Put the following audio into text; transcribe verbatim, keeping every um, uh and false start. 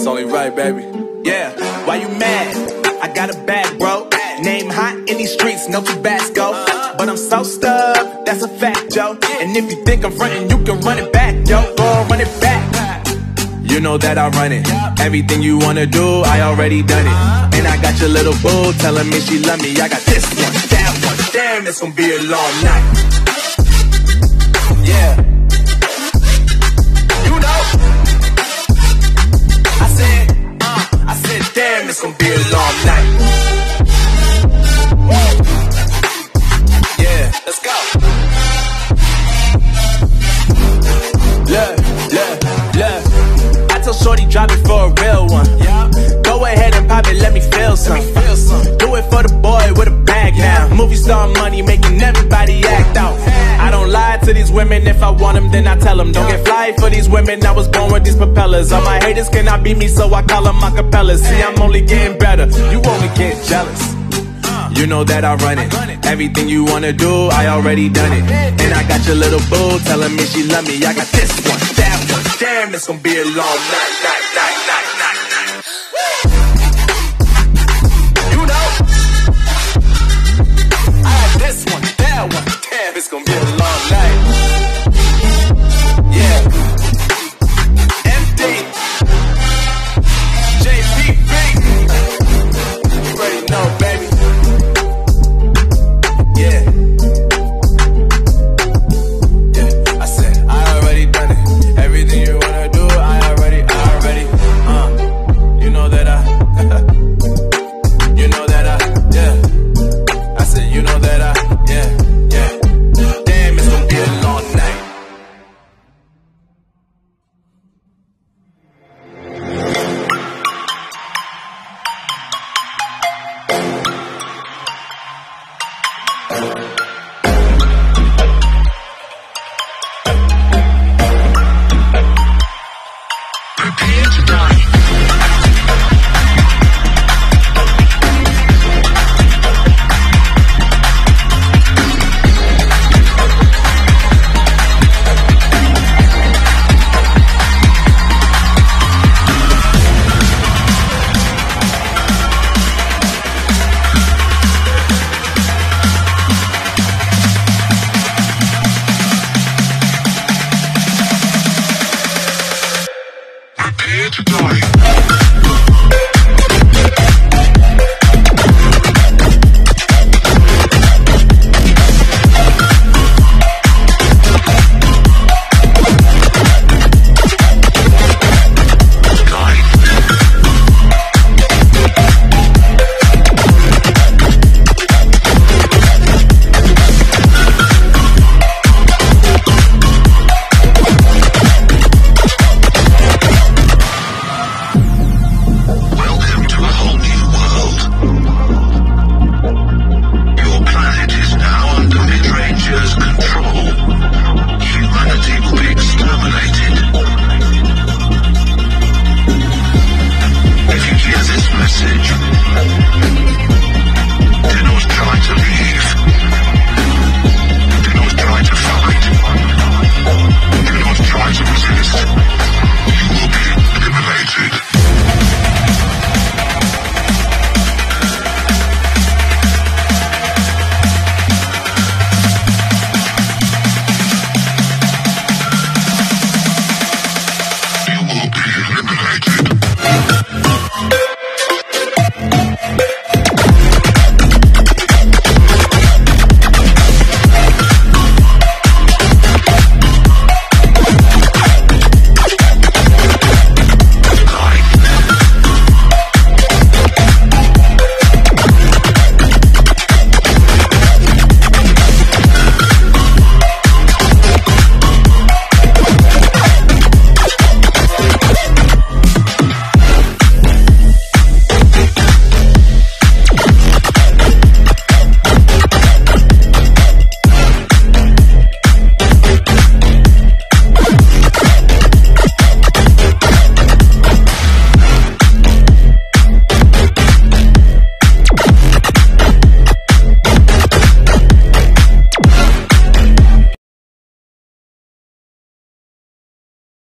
It's only right, baby. Yeah, why you mad? I got a bag, bro. Name hot in these streets, no Tabasco. But I'm so stubbed, that's a fact, yo. And if you think I'm frontin', you can run it back, yo. Go on, run it back. You know that I run it. Everything you wanna do, I already done it. And I got your little boo telling me she love me. I got this one, that one. Damn, it's gonna be a long night. Yeah. You know. I said, uh, I said, damn, it's gonna be a long night. Yeah, let's go. Look, look, look. I told Shorty drop it for a real one. Go ahead and pop it, let me feel some. Do it for the boy with a bag now. Movie star money making everybody act out. I don't lie to these women, if I want them then I tell them. Don't get fly for these women, I was born with these propellers. All my haters cannot beat me, so I call them acapellas. See, I'm only getting better, you only get jealous. You know that I run it. Everything you wanna do, I already done it. And I got your little boo telling me she love me. I got this one, that one. Damn, it's gonna be a long night, night, night, night, night, night.